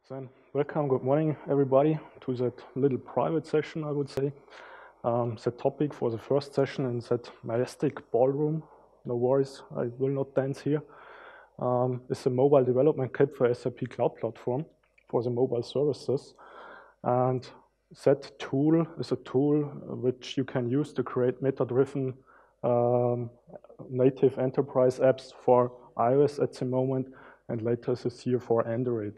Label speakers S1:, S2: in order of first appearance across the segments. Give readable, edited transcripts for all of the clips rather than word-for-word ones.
S1: Then, welcome, good morning, everybody, to that little private session, I would say. The topic for the first session in that majestic ballroom, no worries, I will not dance here, is the mobile development kit for SAP Cloud Platform for the mobile services. And that tool is a tool which you can use to create meta-driven native enterprise apps for iOS at the moment, and later this year for Android.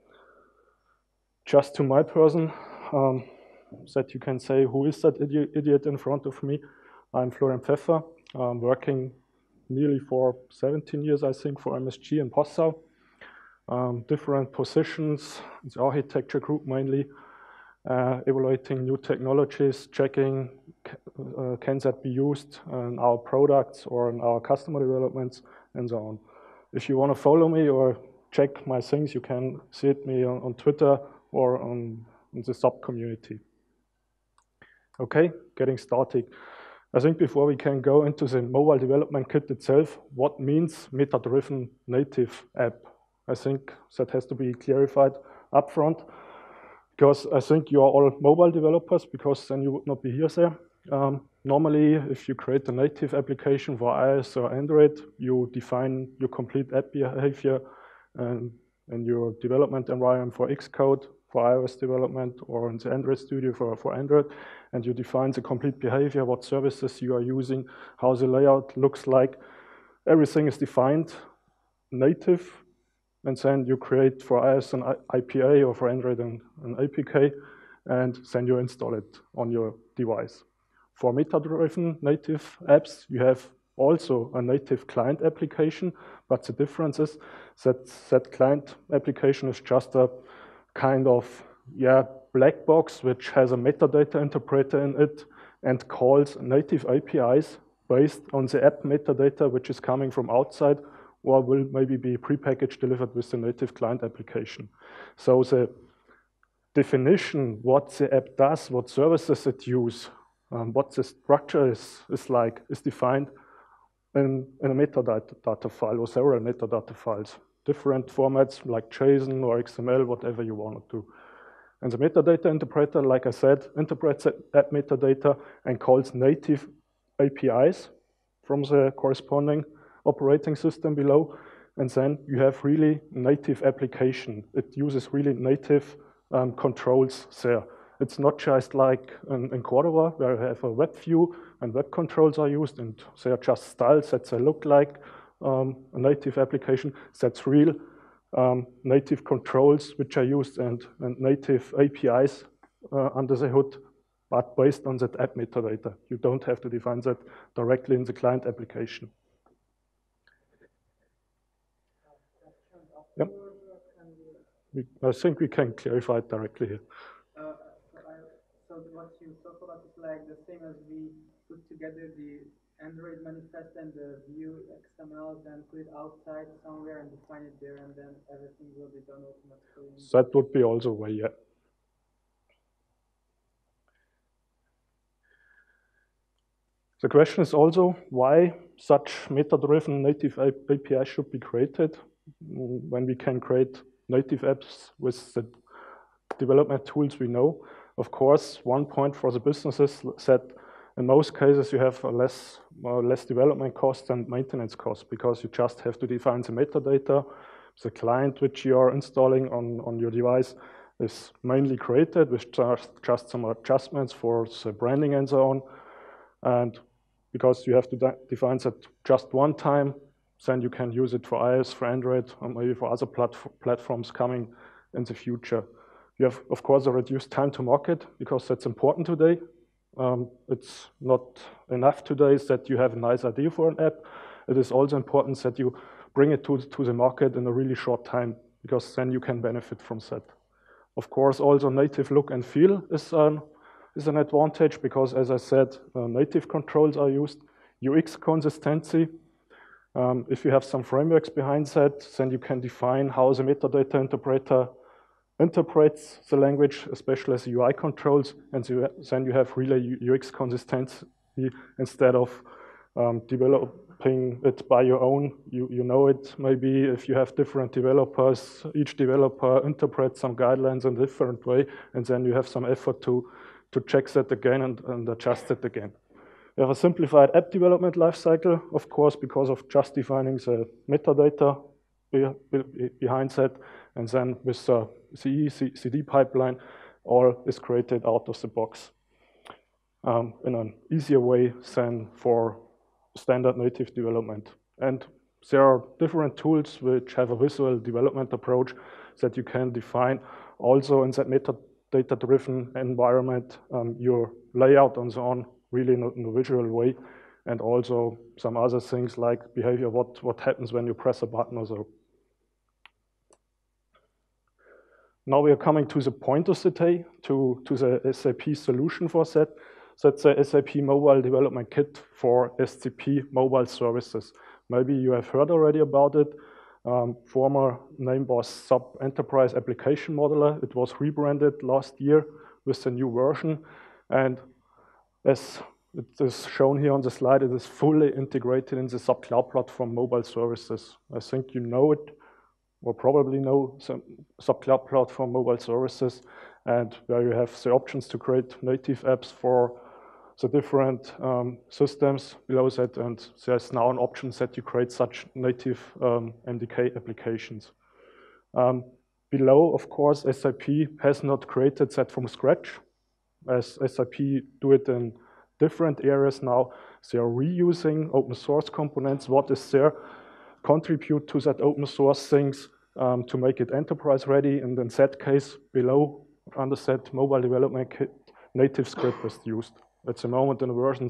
S1: Just to my person, that you can say, who is that idiot in front of me? I'm Florian Pfeffer. I'm working nearly for 17 years, I think, for MSG in Passau. Different positions, the architecture group mainly, evaluating new technologies, checking can that be used in our products or in our customer developments, and so on. If you want to follow me or check my things, you can see it me on Twitter or on the sub-community. Okay, getting started. I think before we can go into the mobile development kit itself, what means meta-driven native app? I think that has to be clarified upfront, because I think you are all mobile developers, because then you would not be here, sir. Normally, if you create a native application for iOS or Android, you define your complete app behavior and your development environment for Xcode, for iOS development, or in the Android Studio for Android, and you define the complete behavior, what services you are using, how the layout looks like. Everything is defined native, and then you create for iOS an IPA or for Android an APK, and then you install it on your device. For meta-driven native apps, you have also a native client application, but the difference is that that client application is just a kind of black box which has a metadata interpreter in it and calls native APIs based on the app metadata which is coming from outside or will maybe be prepackaged delivered with the native client application. So the definition, what the app does, what services it uses, what the structure is defined in a metadata file or several metadata files. Different formats like JSON or XML, whatever you want to do. And the metadata interpreter, like I said, interprets that metadata and calls native APIs from the corresponding operating system below. And then you have really native application. It uses really native controls there. It's not just like in Cordova, where you have a web view and web controls are used, and they are just styles that they look like a native application. That's real native controls which are used and native APIs under the hood, but based on that app metadata. You don't have to define that directly in the client application. Yep. I think we can clarify it directly here.
S2: So what you talk about is like the same as we put together the Android manifest and the Vue XML, then put it outside somewhere and define it there, and then everything will be done automatically.
S1: That would be also a way, yeah. The question is also why such meta-driven native API should be created when we can create native apps with the development tools we know. Of course, one point for the businesses is that in most cases you have less development costs and maintenance costs, because you just have to define the metadata. The client which you are installing on your device is mainly created with just some adjustments for the branding and so on. And because you have to define that just one time, then you can use it for iOS, for Android, or maybe for other platforms coming in the future. You have, of course, a reduced time to market, because that's important today. It's not enough today that you have a nice idea for an app. It is also important that you bring it to the market in a really short time, because then you can benefit from that. Of course, also native look and feel is an advantage, because, as I said, native controls are used. UX consistency. If you have some frameworks behind that, then you can define how the metadata interpreter interprets the language, especially as UI controls, and then you have really UX consistency instead of develop developing it by your own. You know it, maybe if you have different developers, each developer interprets some guidelines in a different way, and then you have some effort to check that again and adjust it again. We have a simplified app development lifecycle, of course, because of just defining the metadata behind that, and then with the CI/CD pipeline, all is created out of the box in an easier way than for standard native development. And there are different tools which have a visual development approach that you can define also in that metadata-driven environment, your layout and so on, really in a visual way, and also some other things like behavior, what happens when you press a button or so. Now we are coming to the point of the day, to the SAP solution for that. That's the SAP Mobile Development Kit for SCP Mobile Services. Maybe you have heard already about it. Former name was SAP Enterprise Application Modeler. It was rebranded last year with a new version. And as it is shown here on the slide, it is fully integrated in the SAP Cloud Platform Mobile Services. I think you know it, or probably know some SAP Cloud Platform Mobile Services, and where you have the options to create native apps for the different systems below that, and there's now an option that you create such native MDK applications. Below, of course, SAP has not created that from scratch, as SAP do it in different areas now. They are reusing open source components, what is there, contribute to that open source things to make it enterprise ready, and in that case, below, under that mobile development kit, native script is used. At the moment in version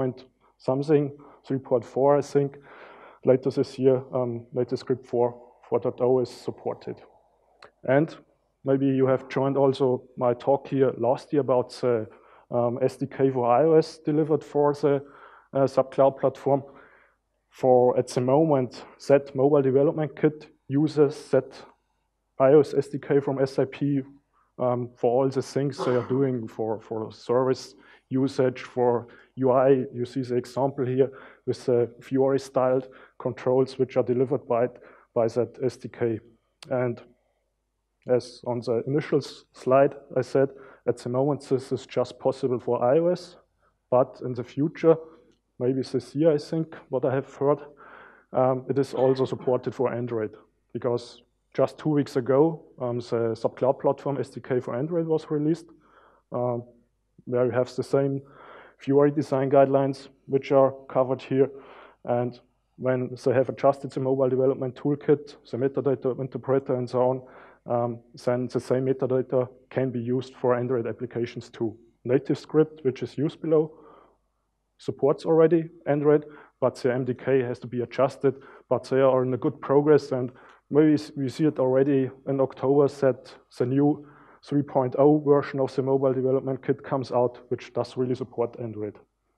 S1: 3.4, I think. Later this year, native script 4.0 is supported. And maybe you have joined also my talk here last year about the SDK for iOS delivered for the SAP Cloud Platform. At the moment, that mobile development kit uses that iOS SDK from SAP for all the things they are doing for service usage, for UI. You see the example here with the Fiori-styled controls which are delivered by that SDK. And as on the initial slide I said, at the moment this is just possible for iOS, but in the future, maybe this year I think, what I have heard, it is also supported for Android, because just 2 weeks ago, the SAP Cloud Platform SDK for Android was released, where you have the same Fiori design guidelines, which are covered here. And when they have adjusted the mobile development toolkit, the metadata interpreter and so on, then the same metadata can be used for Android applications too. Native script, which is used below, supports already Android, but the MDK has to be adjusted, but they are in a good progress, and maybe we see it already in October that the new 3.0 version of the mobile development kit comes out, which does really support Android.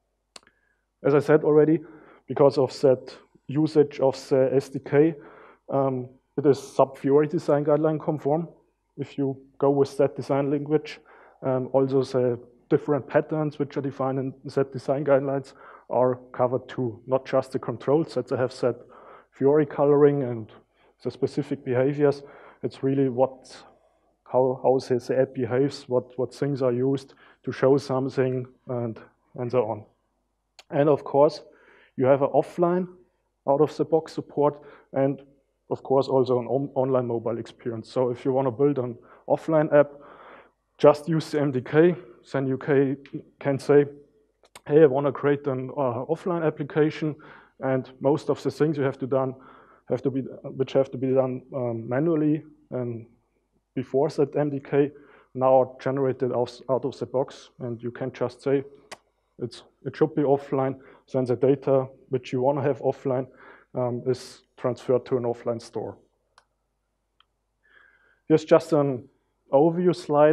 S1: As I said already, because of that usage of the SDK, it is SAP Fiori design guideline conform. If you go with that design language, also the different patterns which are defined in that design guidelines are covered too, not just the controls that they have set Fiori coloring and the specific behaviors. It's really how the app behaves, what things are used to show something, and so on. And of course, you have an offline out-of-the-box support, and of course also an online mobile experience. So if you want to build an offline app, just use the MDK, then you can say, hey, I want to create an offline application, and most of the things which have to be done manually and before that MDK now are generated out of the box, and you can just say it should be offline. Then the data which you want to have offline is transferred to an offline store. Here's just an overview slide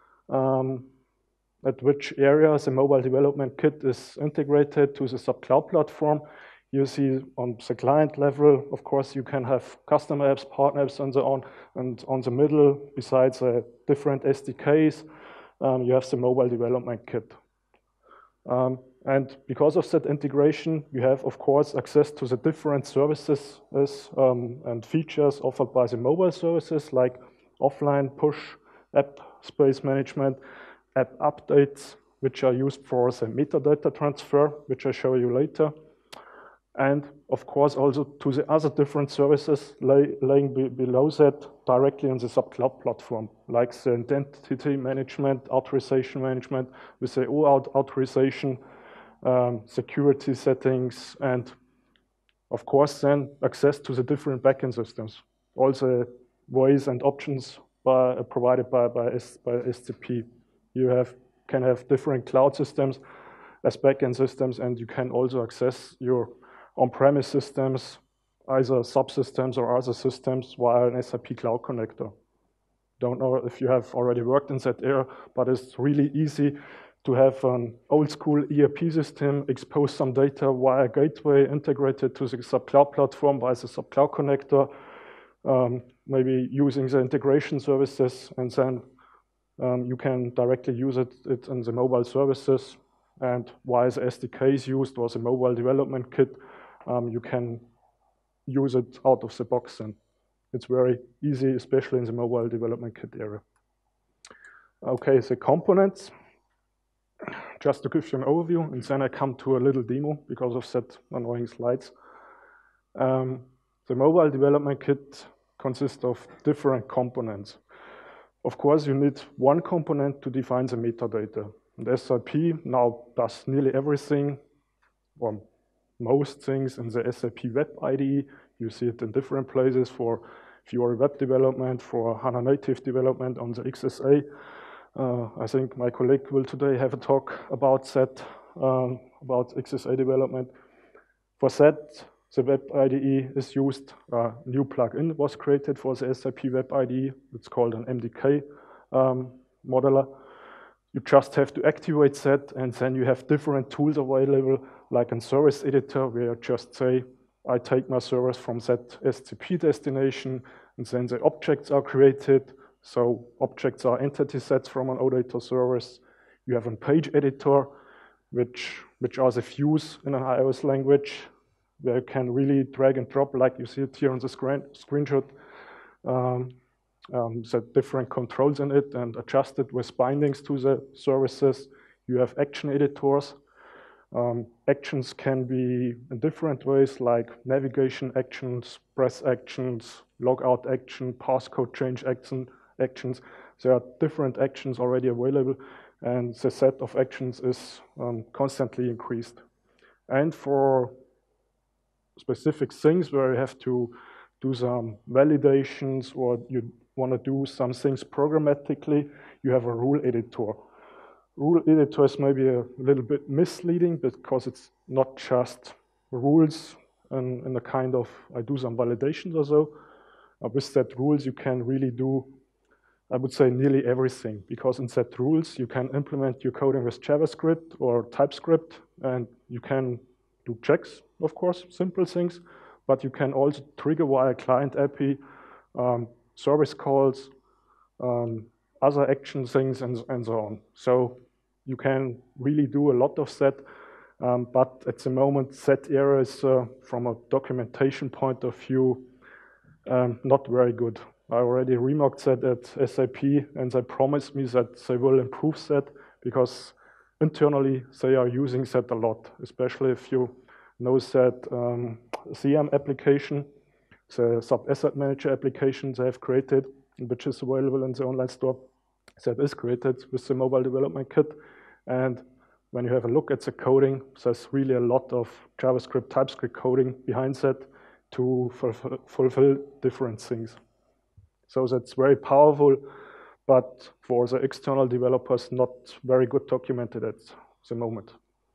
S1: at which areas the mobile development kit is integrated to the SAP Cloud Platform. You see on the client level, of course, you can have custom apps, partner apps, and so on. And on the middle, besides different SDKs, you have the mobile development kit. And because of that integration, you have, of course, access to the different services and features offered by the mobile services, like offline push, app space management, app updates, which are used for the metadata transfer, which I show you later. And of course, also to the other different services laying below that directly on the SAP Cloud Platform, like the identity management, authorization management, with the OAuth authorization, security settings, and of course then access to the different backend systems. All the ways and options provided by SCP. You can have different cloud systems as backend systems, and you can also access your on-premise systems, either subsystems or other systems via an SAP Cloud Connector. Don't know if you have already worked in that area, but it's really easy to have an old school ERP system, expose some data via gateway integrated to the SAP Cloud Platform by the SAP Cloud Connector, maybe using the integration services, and then you can directly use it in the mobile services. And while the SDK is used or the mobile development kit, you can use it out of the box, and it's very easy, especially in the mobile development kit area. Okay, the components. Just to give you an overview, and then I come to a little demo because of that annoying slides. The mobile development kit consists of different components. Of course, you need one component to define the metadata. And SAP now does nearly everything, or most things, in the SAP Web IDE. You see it in different places for Fiori web development, for HANA native development on the XSA. I think my colleague will today have a talk about that, about XSA development. For that, the Web IDE is used. A new plugin was created for the SAP Web IDE. It's called an MDK modeler. You just have to activate that, and then you have different tools available, like a service editor, where you just say, I take my service from that SCP destination, and then the objects are created. So objects are entity sets from an OData service. You have a page editor, which are the views in an iOS language, where you can really drag and drop, like you see it here on the screenshot, set different controls in it and adjust it with bindings to the services. You have action editors. Actions can be in different ways, like navigation actions, press actions, logout action, passcode change actions. There are different actions already available, and the set of actions is constantly increased. And for specific things where you have to do some validations or you want to do some things programmatically, you have a rule editor. Rule editor is maybe a little bit misleading because it's not just rules in a kind of, I do some validations or so. With that rules, you can really do, I would say, nearly everything, because in set rules, you can implement your coding with JavaScript or TypeScript, and you can do checks, of course, simple things, but you can also trigger via client API, service calls, other action things, and so on. So you can really do a lot of that, but at the moment, that area is, from a documentation point of view, not very good. I already remarked that at SAP, and they promised me that they will improve that, because internally they are using that a lot, especially if you know that CM application, the SAP Asset Manager application they have created, which is available in the online store, that is created with the mobile development kit. And when you have a look at the coding, there's really a lot of JavaScript, TypeScript coding behind that to fulfill different things. So that's very powerful, but for the external developers, not very good documented at the moment.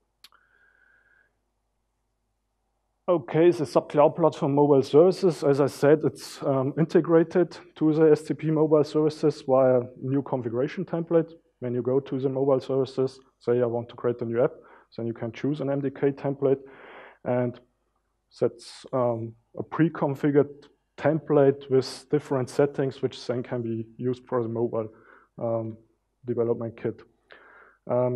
S1: Okay, the SAP Cloud Platform mobile services, as I said, it's integrated to the SCP mobile services via new configuration template. When you go to the mobile services, say I want to create a new app, then you can choose an MDK template, and that's a pre-configured template with different settings, which then can be used for the mobile development kit.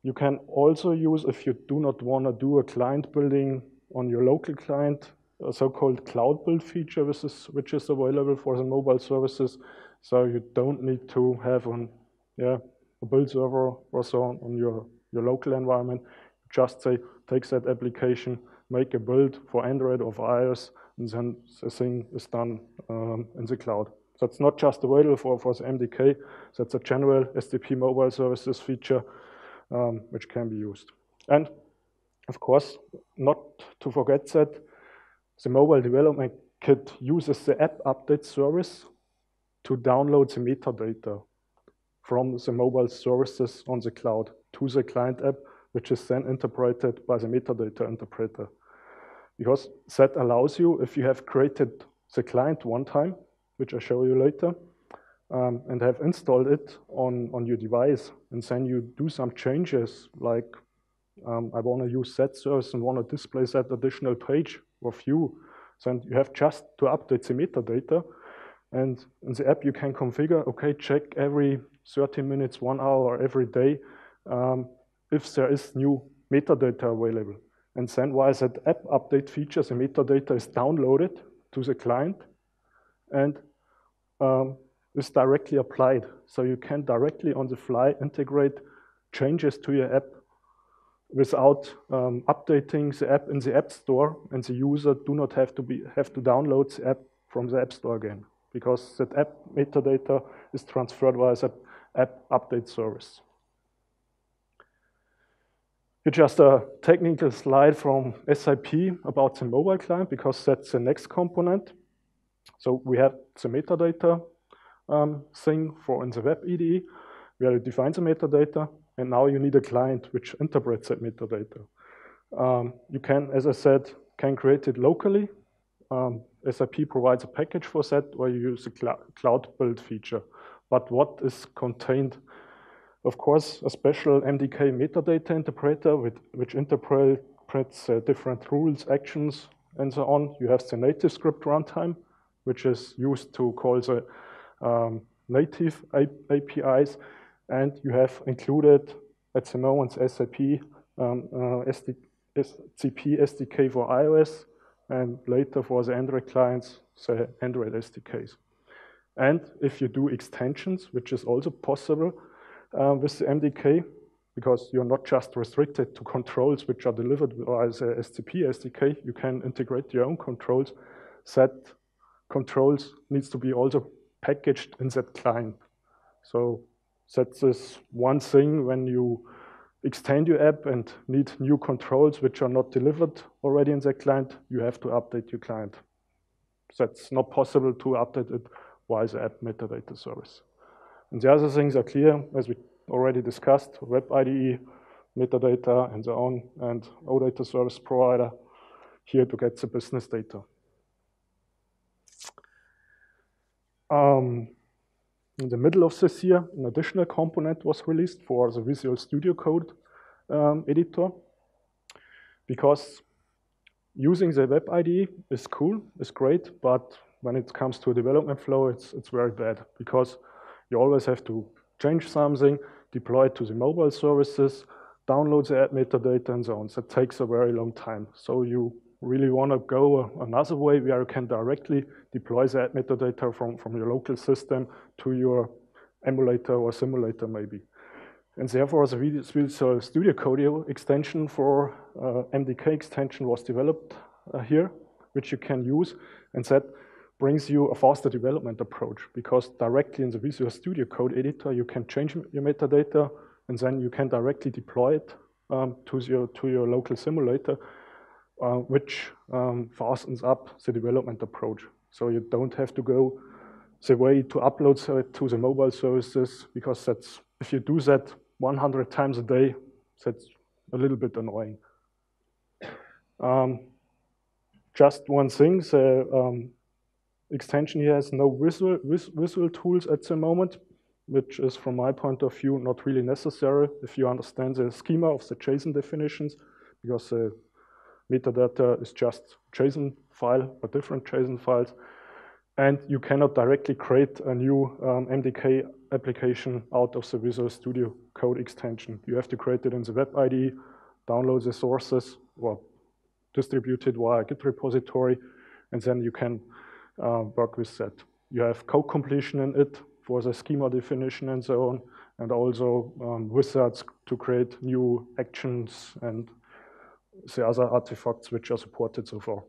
S1: You can also use, if you do not want to do a client building on your local client, a so-called cloud build feature, which is available for the mobile services. So you don't need to have a build server or so on your local environment. Just say, take that application, make a build for Android or for iOS, and then the thing is done in the cloud. So it's not just available for the MDK, that's a general SDP mobile services feature which can be used. And of course, not to forget that the mobile development kit uses the app update service to download the metadata from the mobile services on the cloud to the client app, which is then interpreted by the metadata interpreter. Because that allows you, if you have created the client one time, which I'll show you later, and have installed it on your device, and then you do some changes, like I want to use that service and want to display that additional page or view, then you have just to update the metadata. And in the app, you can configure, okay, check every 30 minutes, 1 hour, every day, if there is new metadata available. And then while that app update feature, the metadata is downloaded to the client and is directly applied. So you can directly on the fly integrate changes to your app without updating the app in the App Store, and the user do not have to download the app from the App Store again, because that app metadata is transferred via that app update service. It's just a technical slide from SAP about the mobile client, because that's the next component. So we have the metadata thing in the web IDE, where you define the metadata, and now you need a client which interprets that metadata. You can, as I said, can create it locally. SAP provides a package for that, or you use a cloud build feature. But what is contained? Of course, a special MDK metadata interpreter which interprets different rules, actions, and so on. You have the native script runtime, which is used to call the native APIs, and you have included at the moment SAP CP SDK for iOS, and later for the Android clients, the Android SDKs. And if you do extensions, which is also possible with the MDK, because you're not just restricted to controls which are delivered by the SCP SDK, you can integrate your own controls. That controls needs to be also packaged in that client. So that's this one thing when you extend your app and need new controls which are not delivered already in that client, you have to update your client. That's not possible to update it via the app metadata service. And the other things are clear, as we already discussed, web IDE, metadata, and so on, and OData service provider here to get the business data. In the middle of this year, an additional component was released for the Visual Studio Code editor, because using the web IDE is cool, is great, but when it comes to a development flow, it's very bad, because you always have to change something, deploy it to the mobile services, download the app metadata, and so on. So it takes a very long time. So you really want to go another way where you can directly deploy the app metadata from your local system to your emulator or simulator maybe. And therefore, the Visual Studio Code extension for MDK extension was developed here, which you can use, and that brings you a faster development approach, because directly in the Visual Studio Code editor, you can change your metadata, and then you can directly deploy it to your local simulator, which fastens up the development approach. So you don't have to go the way to upload it to the mobile services, because that's, if you do that 100 times a day, that's a little bit annoying. Just one thing, the extension here has no visual tools at the moment, which is, from my point of view, not really necessary if you understand the schema of the JSON definitions, because the metadata is just JSON file or different JSON files. And you cannot directly create a new MDK application out of the Visual Studio Code extension. You have to create it in the web IDE, download the sources, or distribute it via a Git repository, and then you can work with that. You have code completion in it for the schema definition and so on, and also wizards to create new actions and the other artifacts which are supported so far.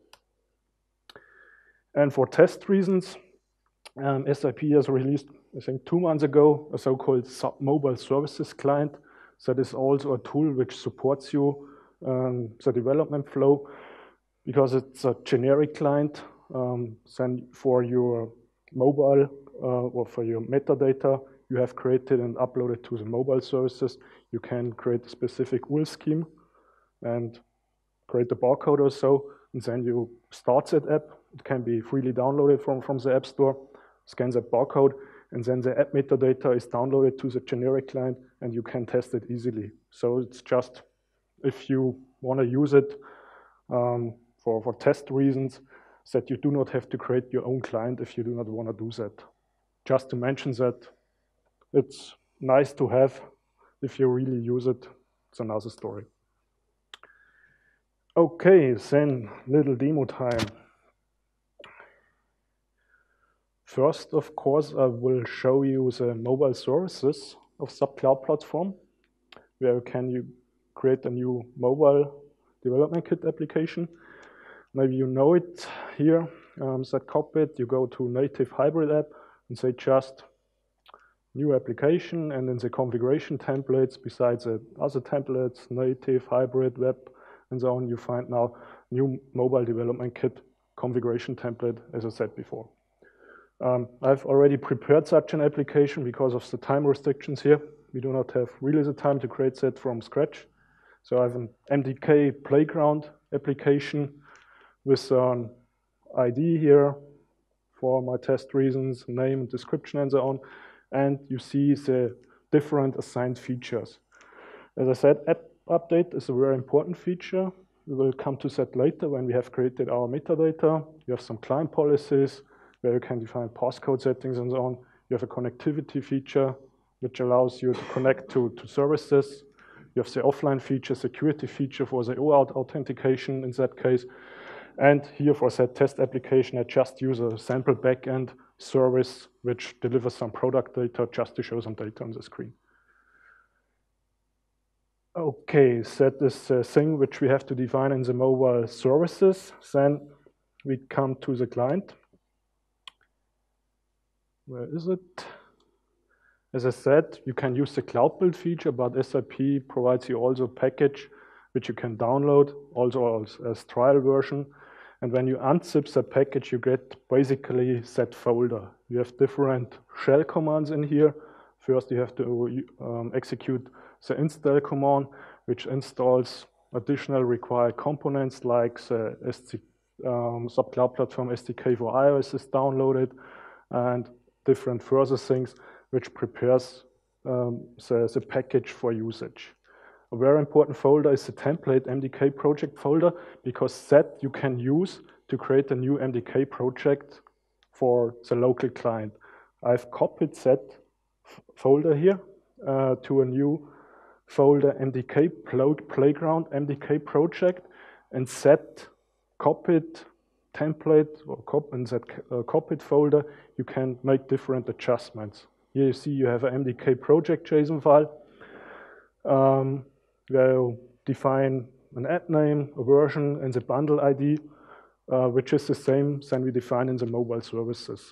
S1: And for test reasons, SAP has released, I think 2 months ago, a so-called mobile services client. That is also a tool which supports you the development flow, because it's a generic client. Then for your mobile or for your metadata you have created and uploaded to the mobile services, you can create a specific UL scheme and create a barcode or so, and then you start that app. It can be freely downloaded from the App Store, scan that barcode, and then the app metadata is downloaded to the generic client, and you can test it easily. So it's just, if you want to use it for test reasons, that you do not have to create your own client if you do not want to do that. Just to mention that it's nice to have. If you really use it, it's another story. Okay, then little demo time. First, of course, I will show you the mobile services of SAP Cloud Platform, where you create a new mobile development kit application. Maybe you know it here, that cockpit. You go to native hybrid app and say just new application, and in the configuration templates, besides the other templates, native, hybrid, web, and so on, you find now new mobile development kit configuration template, as I said before. I've already prepared such an application because of the time restrictions here. We do not have really the time to create that from scratch. So I have an MDK playground application with an ID here for my test reasons, name, description, and so on. And you see the different assigned features. As I said, app update is a very important feature. We will come to that later when we have created our metadata. You have some client policies where you can define passcode settings and so on. You have a connectivity feature which allows you to connect to services. You have the offline feature, security feature for the OAuth authentication in that case. And here for that test application, I just use a sample backend service which delivers some product data just to show some data on the screen. Okay, that is the thing which we have to define in the mobile services. Then we come to the client. Where is it? As I said, you can use the cloud build feature, but SAP provides you also a package which you can download, also as trial version. And when you unzip the package, you get basically that folder. You have different shell commands in here. First, you have to execute the install command, which installs additional required components like the SAP Cloud Platform SDK for iOS is downloaded, and different further things which prepares the package for usage. A very important folder is the template MDK project folder, because that you can use to create a new MDK project for the local client. I've copied that folder here to a new folder MDK playground MDK project, and that copied template or in that copied folder you can make different adjustments. Here you see you have an MDK project JSON file where you define an app name, a version, and the bundle ID, which is the same than we define in the mobile services.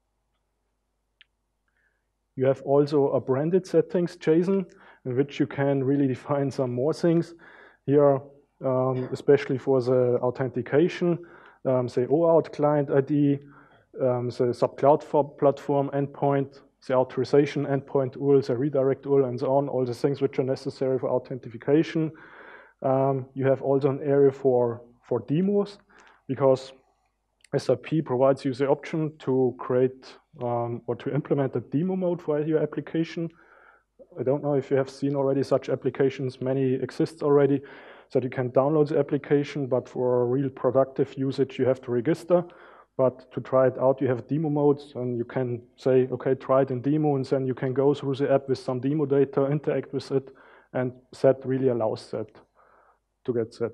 S1: You have also a branded settings JSON, in which you can really define some more things. Here, especially for the authentication, the OAuth client ID, the SAP Cloud Platform endpoint, the authorization endpoint URL, the redirect URL, and so on, all the things which are necessary for authentication. You have also an area for demos, because SAP provides you the option to create or to implement a demo mode for your application. I don't know if you have seen already such applications. Many exist already, so you can download the application, but for real productive usage, you have to register. But to try it out, you have demo modes, and you can say, okay, try it in demo, and then you can go through the app with some demo data, interact with it, and that really allows that to get set.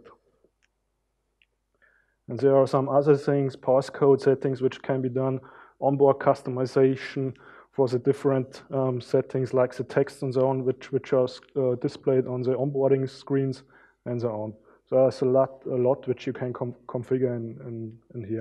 S1: And there are some other things, passcode settings, which can be done, onboard customization for the different settings, like the text and so on, which are displayed on the onboarding screens and so on. So there's a lot which you can configure in here.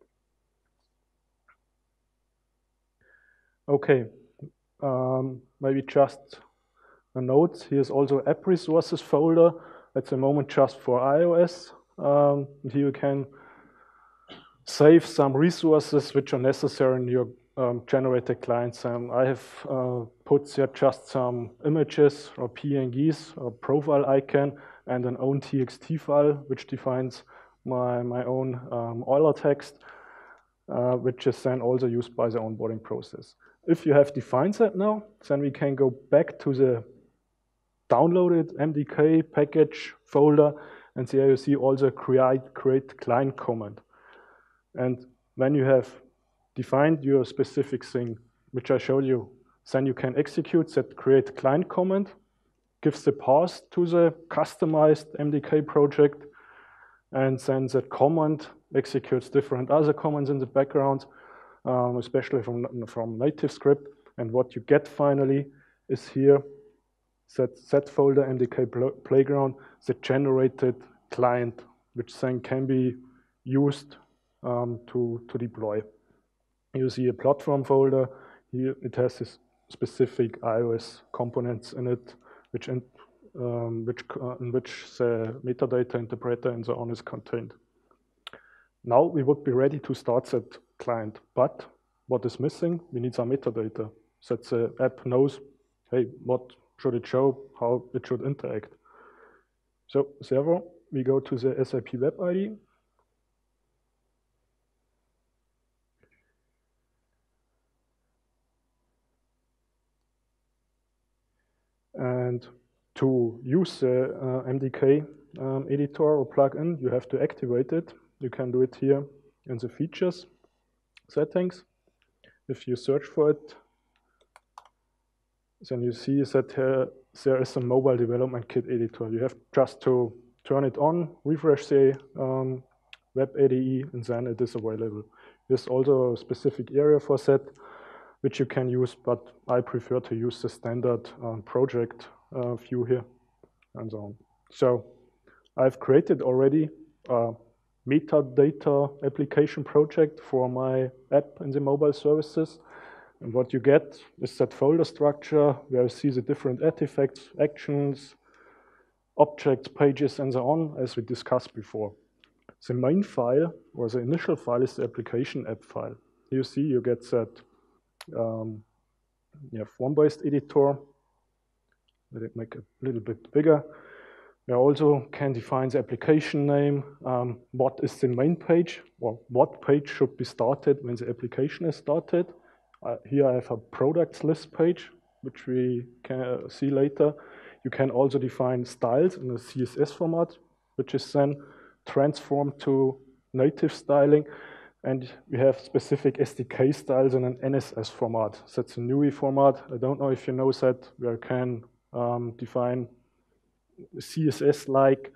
S1: Okay, maybe just a note. Here's also app resources folder. At the moment, just for iOS. Here you can save some resources which are necessary in your generated clients. I have put there just some images or PNGs or profile icon and an own TXT file, which defines my own Euler text, which is then also used by the onboarding process. If you have defined that now, then we can go back to the downloaded MDK package folder, and there you see also create client command. And when you have defined your specific thing, which I showed you, then you can execute that create client command, gives the path to the customized MDK project, and then that command executes different other commands in the background, especially from native script. And what you get finally is here, that folder MDK playground, the generated client, which then can be used to deploy. You see a platform folder. Here it has this specific iOS components in it, in which the metadata interpreter and so on is contained. Now we would be ready to start that client, but what is missing? We need some metadata, so that the app knows, hey, what should it show, how it should interact. So therefore, we go to the SAP Web ID. And to use the MDK editor or plugin, you have to activate it. You can do it here in the features settings. If you search for it, then you see that there is a mobile development kit editor. You have just to turn it on, refresh the web ADE, and then it is available. There's also a specific area for that, which you can use, but I prefer to use the standard project view here, and so on. So I've created already a metadata application project for my app in the mobile services. And what you get is that folder structure where you see the different artifacts, actions, objects, pages, and so on, as we discussed before. The main file, or the initial file, is the application app file. You see you get that form-based editor. Let it make it a little bit bigger. You also can define the application name, what is the main page, or what page should be started when the application is started. Here I have a products list page, which we can see later. You can also define styles in a CSS format, which is then transformed to native styling. And we have specific SDK styles in an NSS format. That's a NUI format. I don't know if you know that, where you can define CSS-like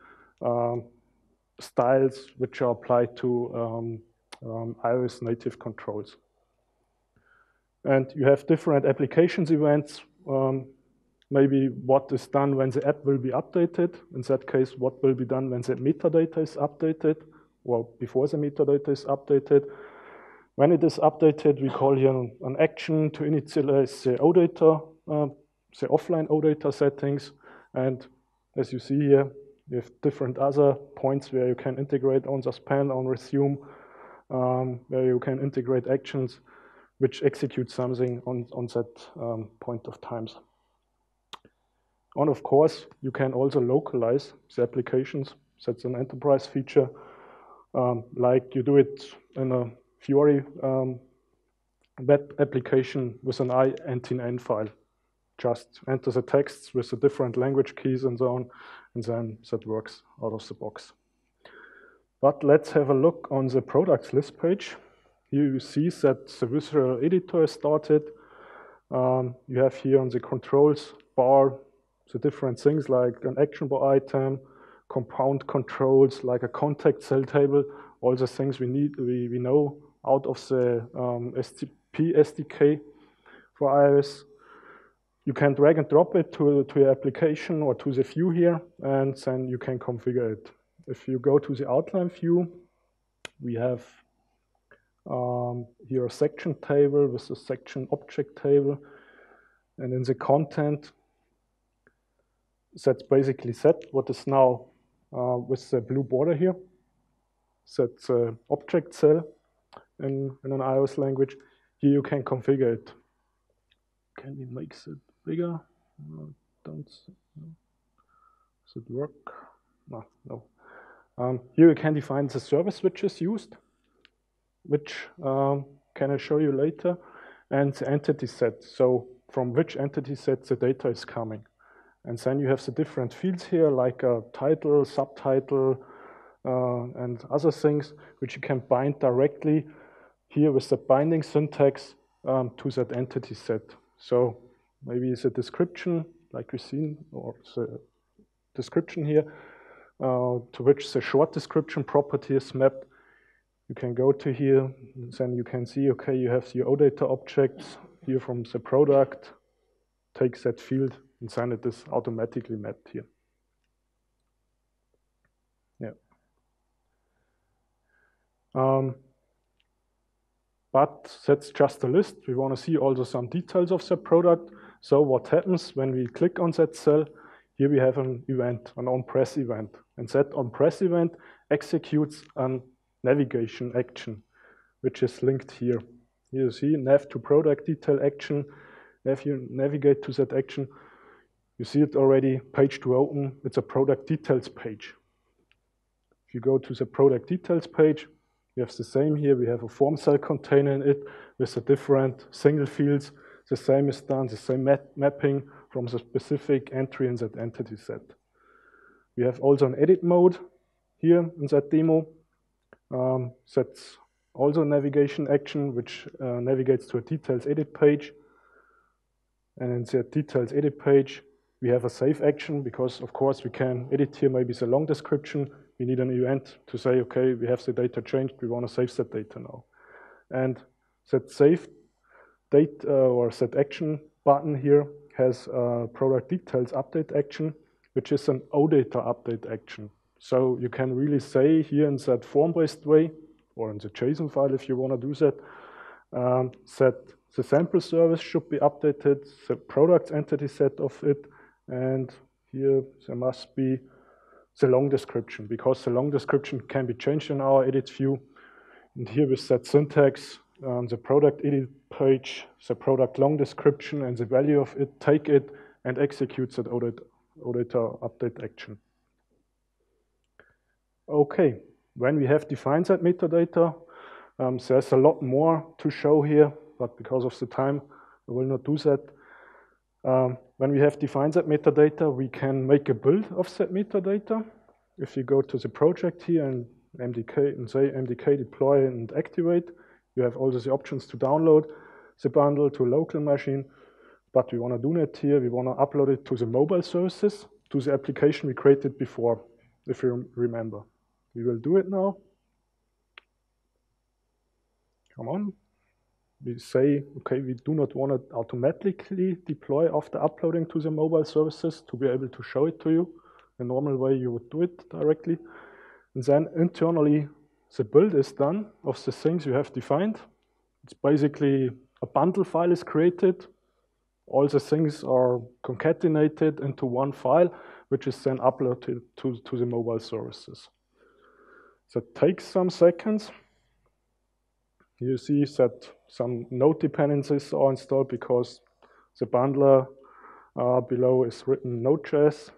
S1: styles which are applied to iOS native controls. And you have different applications events, maybe what is done when the app will be updated. In that case, what will be done when the metadata is updated, or before the metadata is updated. When it is updated, we call here an action to initialize the OData, the offline OData settings. And as you see here, you have different other points where you can integrate on suspend, on resume, where you can integrate actions which execute something on that point of times. And of course, you can also localize the applications. That's an enterprise feature, like you do it in a Fiori web application with an INTN file. Just enter the texts with the different language keys and so on, and then that works out of the box. But let's have a look on the products list page. Here you see that the Visual Editor is started. You have here on the controls bar the different things like an actionable item, compound controls like a contact cell table, all the things we know out of the STP SDK for iOS. You can drag and drop it to your application or to the view here, and then you can configure it. If you go to the outline view, we have here a section table with a section object table, and in the content, that's basically set what is now with the blue border here. That's an object cell in an iOS language. Here you can configure it. Can we make it bigger? No, don't. No. Does it work? No. Here you can define the service which is used, which can I show you later, and the entity set. So from which entity set the data is coming. And then you have the different fields here, like a title, subtitle, and other things, which you can bind directly here with the binding syntax to that entity set. So maybe it's a description, like we've seen, or the description here, to which the short description property is mapped. You can go to here, and then you can see, okay, you have the OData objects here from the product, takes that field, and then it is automatically mapped here. Yeah. But that's just a list. We want to see also some details of the product. So what happens when we click on that cell? Here we have an event, an on-press event. And that on-press event executes a navigation action, which is linked here. Here you see nav to product detail action. If you navigate to that action, you see it already, page to open. It's a product details page. If you go to the product details page, we have the same here. We have a form cell container in it with the different single fields. The same is done, the same mapping from the specific entry in that entity set. We have also an edit mode here in that demo. That's also a navigation action, which navigates to a details edit page. And in the details edit page, we have a save action because, of course, we can edit here maybe the long description. We need an event to say, okay, we have the data changed. We want to save that data now. And that save date or set action button here has a product details update action, which is an OData update action. So you can really say here in that form-based way, or in the JSON file if you want to do that, that the sample service should be updated, the product entity set of it, and here there must be the long description, because the long description can be changed in our edit view. And here with that syntax, the product edit page, the product long description and the value of it, take it and execute that OData update action. Okay, when we have defined that metadata, there's a lot more to show here, but because of the time, I will not do that. When we have defined that metadata, we can make a build of that metadata. If you go to the project here and MDK and say MDK deploy and activate, you have also the options to download the bundle to a local machine. But we want to do that here. We want to upload it to the mobile services, to the application we created before, if you remember. We will do it now. Come on. We say, okay, we do not want to automatically deploy after uploading to the mobile services to be able to show it to you. The normal way you would do it directly. And then internally, the build is done of the things you have defined. It's basically a bundle file is created. All the things are concatenated into one file, which is then uploaded to the mobile services. That takes some seconds. You see that some node dependencies are installed because the bundler below is written Node.js.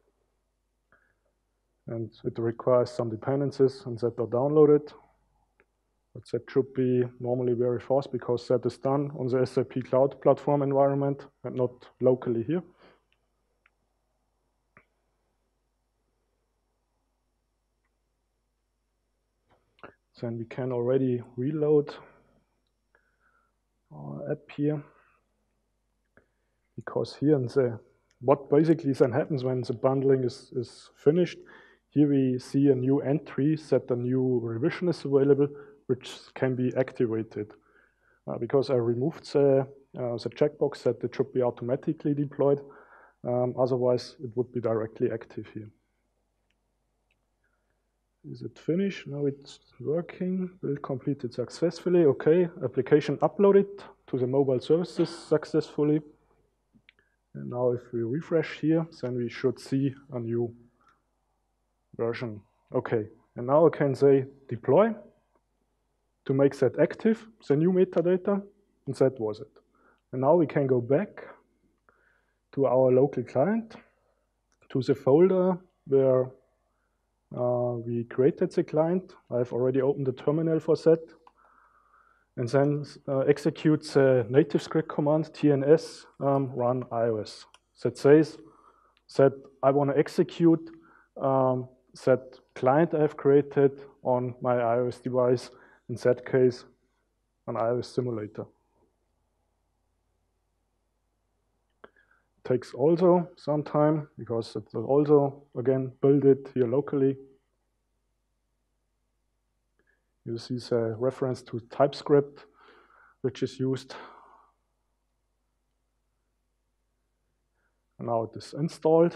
S1: And it requires some dependencies and that are downloaded. But that should be normally very fast because that is done on the SAP Cloud Platform environment and not locally here. Then we can already reload our app here, because here in the, what basically then happens when the bundling is finished, here we see a new entry that a new revision is available, which can be activated. Because I removed the checkbox that it should be automatically deployed, otherwise it would be directly active here. Is it finished? Now it's working. Build completed successfully. Okay, application uploaded to the mobile services successfully. And now if we refresh here, then we should see a new version. Okay, and now I can say deploy to make that active, the new metadata, and that was it. And now we can go back to our local client, to the folder where we created the client. I've already opened the terminal for that. And then execute the native script command tns run iOS. That says that I want to execute that client I've created on my iOS device, in that case, an iOS simulator. Takes also some time because it will also, again, build it here locally. You see the reference to TypeScript, which is used. And now it is installed.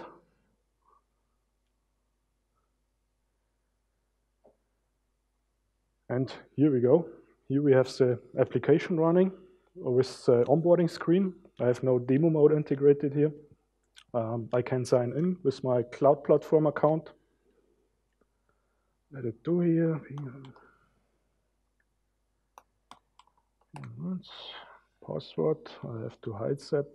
S1: And here we go. Here we have the application running with the onboarding screen. I have no demo mode integrated here. I can sign in with my Cloud Platform account. Let it do here. Password, I have to hide that.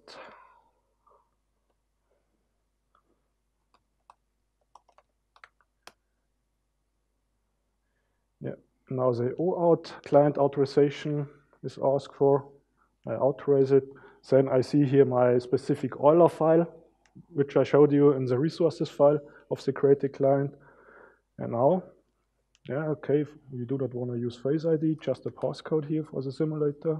S1: Yeah, now the OAuth client authorization is asked for. I authorize it. Then I see here my specific Euler file, which I showed you in the resources file of the created client. And now, yeah, okay, we do not want to use Face ID, just a passcode here for the simulator.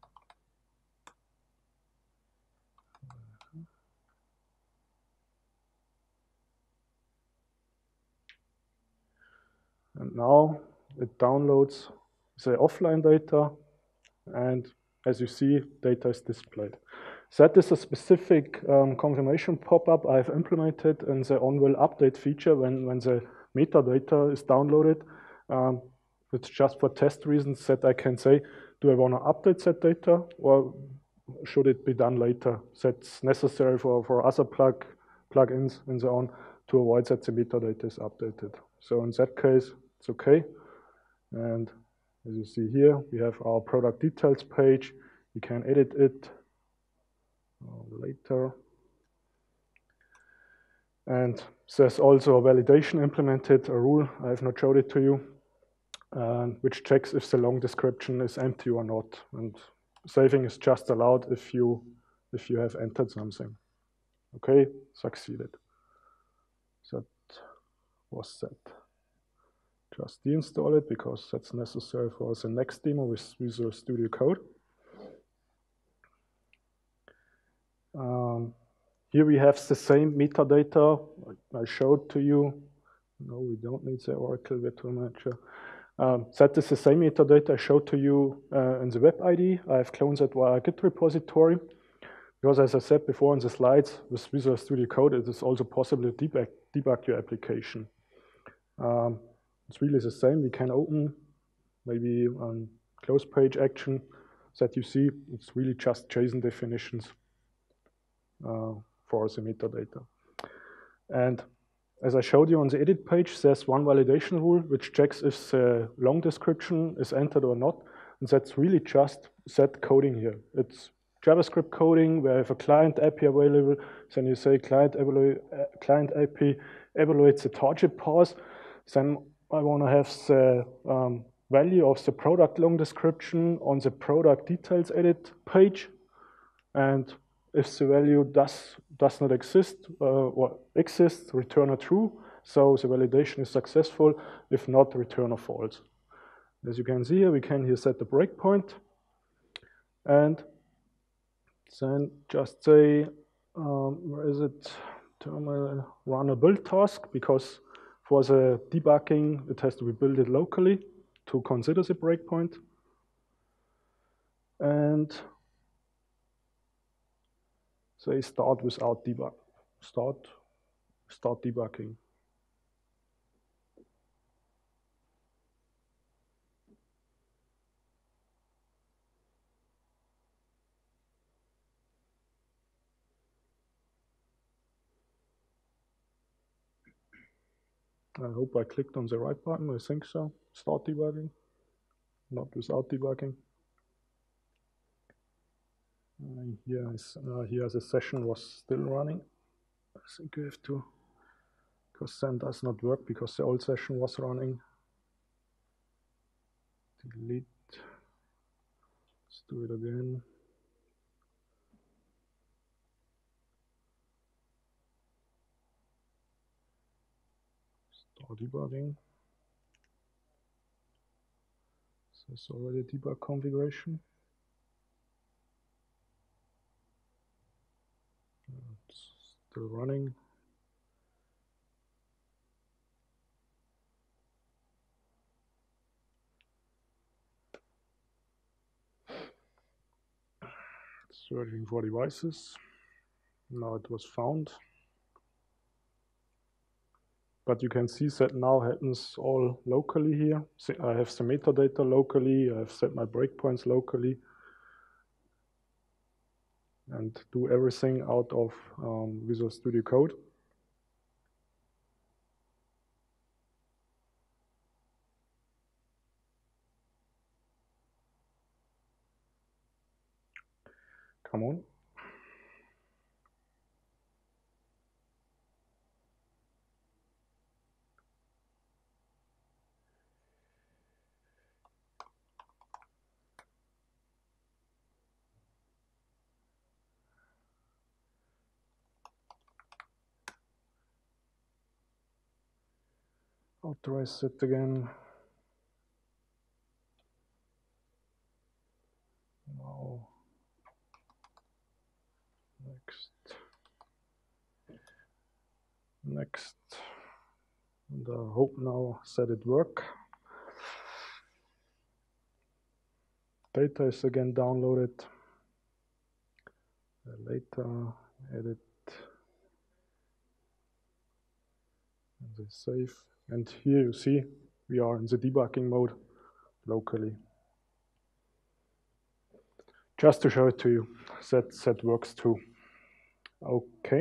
S1: And now it downloads the offline data, and as you see, data is displayed. That is a specific confirmation pop-up I've implemented in the OnWell update feature when the metadata is downloaded. It's just for test reasons that I can say, do I want to update that data or should it be done later? That's necessary for other plugins and so on to avoid that the metadata is updated. So in that case, it's okay. And as you see here, we have our product details page. We can edit it later. And there's also a validation implemented, a rule, I have not showed it to you, which checks if the long description is empty or not. And saving is just allowed if you have entered something. Okay, succeeded. That was that. Just deinstall it because that's necessary for the next demo with Visual Studio Code. Here we have the same metadata I showed to you. No, we don't need the Oracle Virtual Manager. That is the same metadata I showed to you in the web ID. I've cloned that via Git repository. Because as I said before in the slides, with Visual Studio Code, it is also possible to debug your application. It's really the same. We can open maybe a close page action that you see. It's really just JSON definitions for the metadata. And as I showed you on the edit page, there's one validation rule which checks if the long description is entered or not. And that's really just that coding here. It's JavaScript coding where I have a client API available. Then you say client API evaluates the target path. Then I want to have the value of the product long description on the product details edit page. And if the value does not exist or exists, return a true. So the validation is successful. If not, return a false. As you can see here, we can here set the breakpoint. And then just say, where is it? Terminal run a build task, because for the debugging, it has to be built locally to consider the breakpoint. And say start without debug. Start debugging. I hope I clicked on the right button. I think so. Start debugging, not without debugging. Here the session was still running. I think you have to, because then does not work because the old session was running. Delete. Let's do it again. Start debugging. This is already debug configuration. It's still running. Searching for devices. Now it was found. But you can see that now happens all locally here. I have the metadata locally, I have set my breakpoints locally, and do everything out of Visual Studio Code. Come on. Authorize it again. Now, next, and I hope now that it work. Data is again downloaded. Later, edit, and they save. And here you see we are in the debugging mode locally. Just to show it to you, that works too. Okay.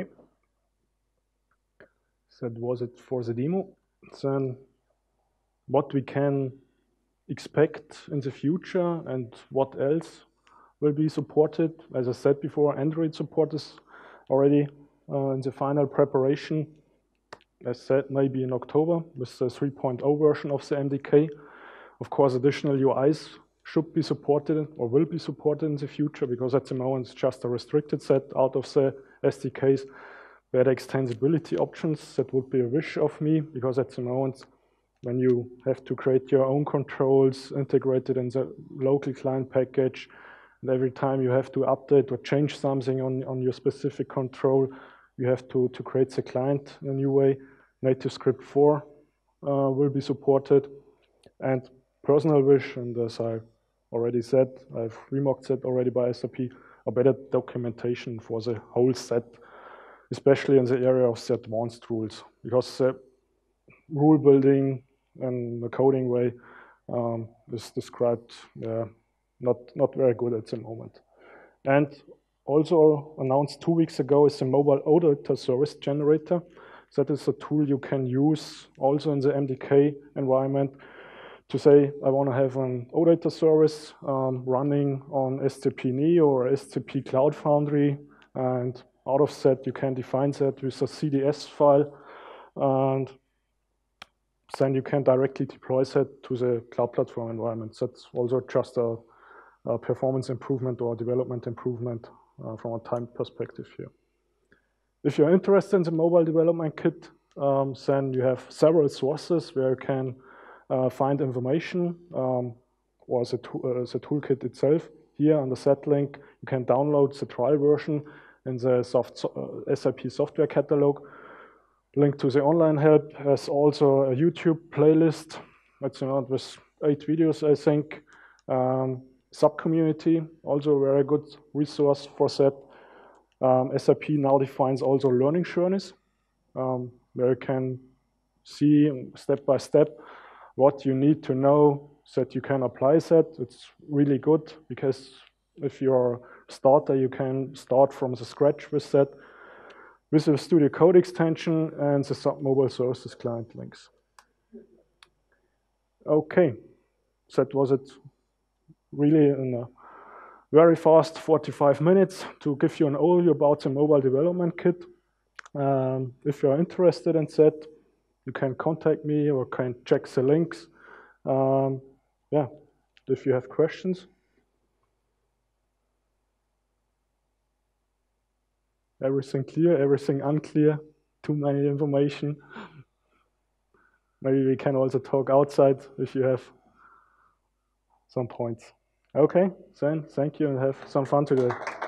S1: That was it for the demo. Then what we can expect in the future and what else will be supported. As I said before, Android support is already in the final preparation. As said, maybe in October with the 3.0 version of the MDK. Of course, additional UIs should be supported or will be supported in the future, because at the moment it's just a restricted set out of the SDKs. Better extensibility options, that would be a wish of me, because at the moment when you have to create your own controls integrated in the local client package, and every time you have to update or change something on your specific control, you have to create the client in a new way. NativeScript 4 will be supported. And personal wish, and as I already said, I've remarked that already by SAP, a better documentation for the whole set, especially in the area of the advanced rules, because the rule building in the coding way is described not very good at the moment. And also announced 2 weeks ago is the mobile OData service generator. That is a tool you can use also in the MDK environment to say, I want to have an OData service running on SAP Neo or SAP Cloud Foundry, and out of that you can define that with a CDS file, and then you can directly deploy that to the cloud platform environment. That's also just a performance improvement or development improvement from a time perspective here. If you're interested in the mobile development kit, then you have several sources where you can find information or the toolkit itself. here on the set link, you can download the trial version in the SAP software catalog. Link to the online help has also a YouTube playlist. That's with 8 videos, I think. Sub-community, also a very good resource for that. SAP now defines also learning journeys, where you can see step by step what you need to know so that you can apply that. It's really good because if you're a starter, you can start from the scratch with that, with the Studio Code extension and the SAP Mobile Services client links. Okay, that was it really in a very fast 45 minutes to give you an overview about the mobile development kit. If you're interested in that, you can contact me or can check the links. Yeah, if you have questions. Everything clear, everything unclear, too many information. Maybe we can also talk outside if you have some points. Okay, then thank you and have some fun today.